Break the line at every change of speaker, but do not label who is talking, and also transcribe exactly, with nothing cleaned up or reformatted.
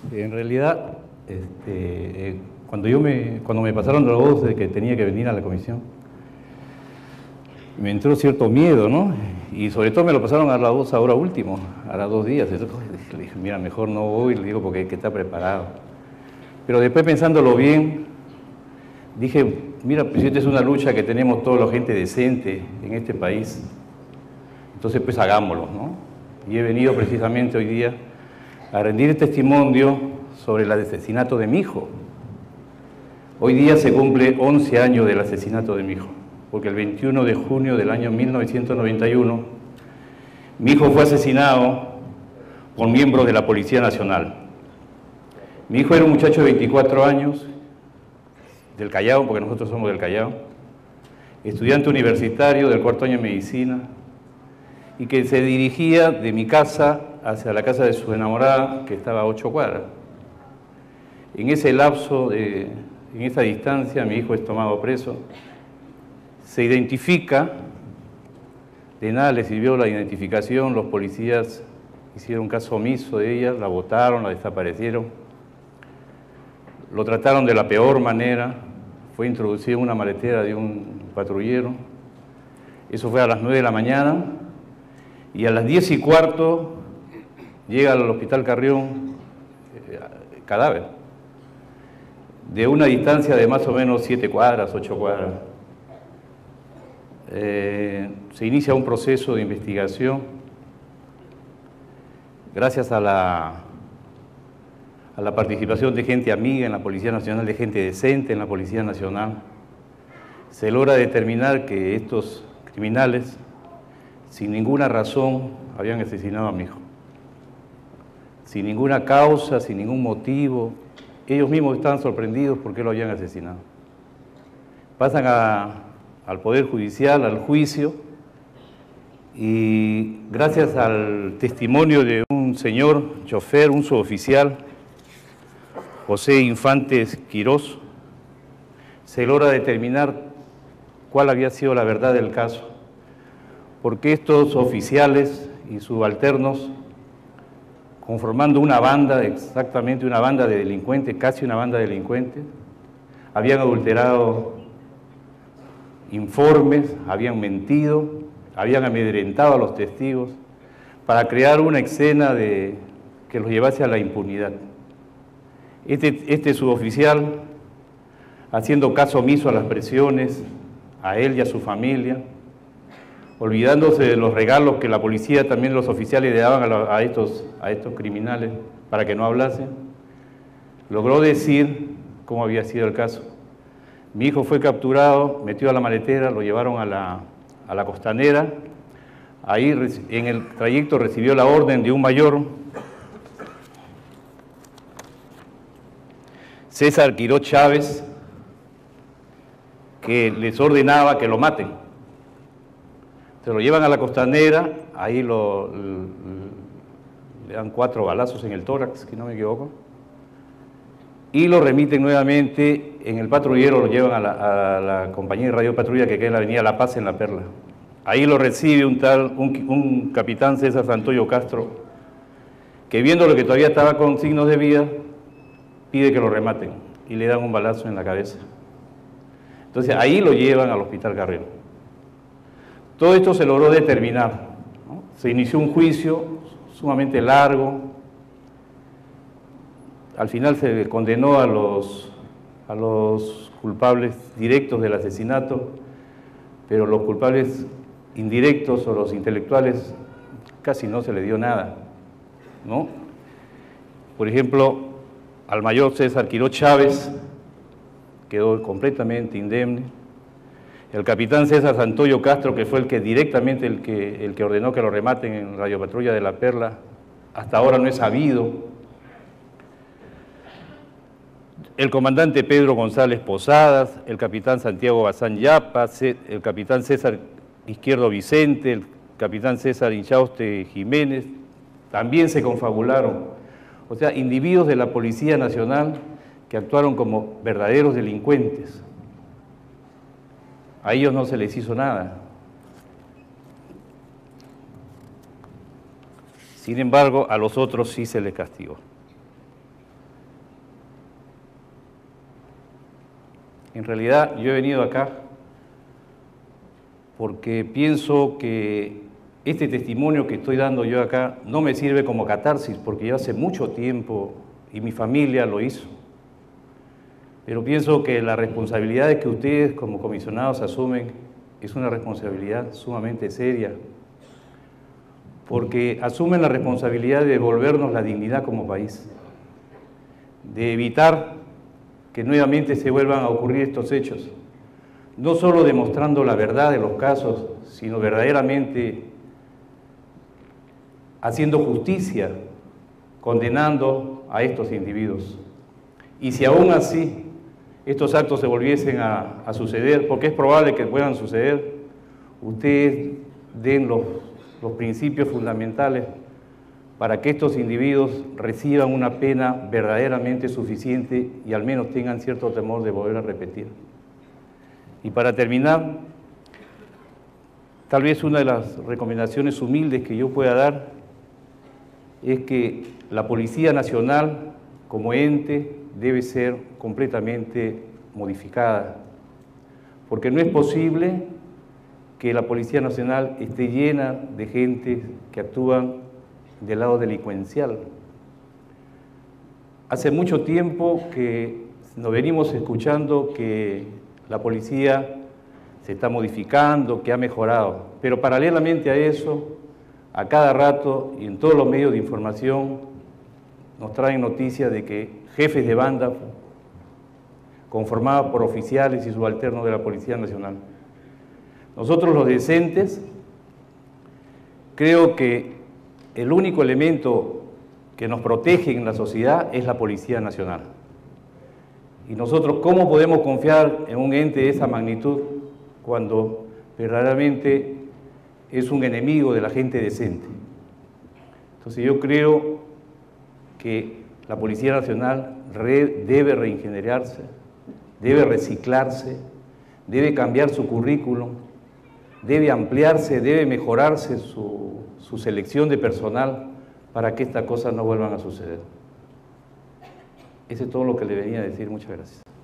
En realidad, este, eh, cuando, yo me, cuando me pasaron la voz de que tenía que venir a la comisión, me entró cierto miedo, ¿no? Y sobre todo me lo pasaron a la voz ahora último, a las dos días. Entonces, le dije, mira, mejor no voy, le digo, porque hay que estar preparado. Pero después, pensándolo bien, dije, mira, pues esta es una lucha que tenemos toda la gente decente en este país. Entonces, pues hagámoslo, ¿no? Y he venido precisamente hoy día a rendir testimonio sobre el asesinato de mi hijo. Hoy día se cumple once años del asesinato de mi hijo, porque el veintiuno de junio del año mil novecientos noventa y uno, mi hijo fue asesinado por miembros de la Policía Nacional. Mi hijo era un muchacho de veinticuatro años, del Callao, porque nosotros somos del Callao, estudiante universitario del cuarto año de Medicina, y que se dirigía de mi casa hacia la casa de su enamorada, que estaba a ocho cuadras. En ese lapso, de, en esa distancia, mi hijo es tomado preso, se identifica, de nada le sirvió la identificación, los policías hicieron caso omiso de ella, la botaron, la desaparecieron, lo trataron de la peor manera, fue introducido en una maletera de un patrullero, eso fue a las nueve de la mañana, y a las diez y cuarto llega al Hospital Carrión eh, cadáver, de una distancia de más o menos siete cuadras, ocho cuadras. Eh, se inicia un proceso de investigación gracias a la, a la participación de gente amiga en la Policía Nacional, de gente decente en la Policía Nacional. Se logra determinar que estos criminales, sin ninguna razón, habían asesinado a mi hijo. Sin ninguna causa, sin ningún motivo. Ellos mismos estaban sorprendidos por qué lo habían asesinado. Pasan a, al Poder Judicial, al juicio, y gracias al testimonio de un señor chofer, un suboficial, José Infantes Quirós, se logra determinar cuál había sido la verdad del caso. Porque estos oficiales y subalternos, conformando una banda, exactamente una banda de delincuentes, casi una banda de delincuentes, habían adulterado informes, habían mentido, habían amedrentado a los testigos para crear una escena de, que los llevase a la impunidad. Este, este suboficial, haciendo caso omiso a las presiones, a él y a su familia, olvidándose de los regalos que la policía, también los oficiales le daban a, la, a, estos, a estos criminales para que no hablasen, logró decir cómo había sido el caso. Mi hijo fue capturado, metido a la maletera, lo llevaron a la, a la costanera. Ahí en el trayecto recibió la orden de un mayor, César Quirós Chávez, que les ordenaba que lo maten. Se lo llevan a la costanera, ahí lo, le, le dan cuatro balazos en el tórax, si no me equivoco, y lo remiten nuevamente en el patrullero, lo llevan a la, a la compañía de radio patrulla que queda en la avenida La Paz, en La Perla. Ahí lo recibe un tal, un, un capitán César Santoyo Castro, que viendo lo que todavía estaba con signos de vida, pide que lo rematen y le dan un balazo en la cabeza. Entonces ahí lo llevan al Hospital Carrión. Todo esto se logró determinar, ¿no? Se inició un juicio sumamente largo, al final se condenó a los, a los culpables directos del asesinato, pero los culpables indirectos o los intelectuales casi no se le dio nada, ¿no? Por ejemplo, al mayor César Quirós Chávez quedó completamente indemne. El capitán César Santoyo Castro, que fue el que directamente el que, el que ordenó que lo rematen en Radio Patrulla de La Perla, hasta ahora no es sabido. El comandante Pedro González Posadas, el capitán Santiago Bazán Yapa, el capitán César Izquierdo Vicente, el capitán César Inchauste Jiménez, también se confabularon. O sea, individuos de la Policía Nacional que actuaron como verdaderos delincuentes. A ellos no se les hizo nada. Sin embargo, a los otros sí se les castigó. En realidad yo he venido acá porque pienso que este testimonio que estoy dando yo acá no me sirve como catarsis, porque yo hace mucho tiempo, y mi familia lo hizo, pero pienso que la responsabilidad que ustedes como comisionados asumen es una responsabilidad sumamente seria, porque asumen la responsabilidad de devolvernos la dignidad como país, de evitar que nuevamente se vuelvan a ocurrir estos hechos, no solo demostrando la verdad de los casos, sino verdaderamente haciendo justicia, condenando a estos individuos. Y si aún así estos actos se volviesen a, a suceder, porque es probable que puedan suceder, ustedes den los, los principios fundamentales para que estos individuos reciban una pena verdaderamente suficiente y al menos tengan cierto temor de volver a repetir. Y para terminar, tal vez una de las recomendaciones humildes que yo pueda dar es que la Policía Nacional como ente debe ser completamente modificada, porque no es posible que la Policía Nacional esté llena de gente que actúan del lado delincuencial. Hace mucho tiempo que nos venimos escuchando que la policía se está modificando, que ha mejorado, pero paralelamente a eso, a cada rato y en todos los medios de información nos traen noticias de que jefes de banda conformados por oficiales y subalternos de la Policía Nacional. Nosotros los decentes, creo que el único elemento que nos protege en la sociedad es la Policía Nacional. Y nosotros, ¿cómo podemos confiar en un ente de esa magnitud cuando verdaderamente es un enemigo de la gente decente? Entonces yo creo que la Policía Nacional re, debe reingenerarse, debe reciclarse, debe cambiar su currículum, debe ampliarse, debe mejorarse su, su selección de personal para que estas cosas no vuelvan a suceder. Eso es todo lo que le venía a decir. Muchas gracias.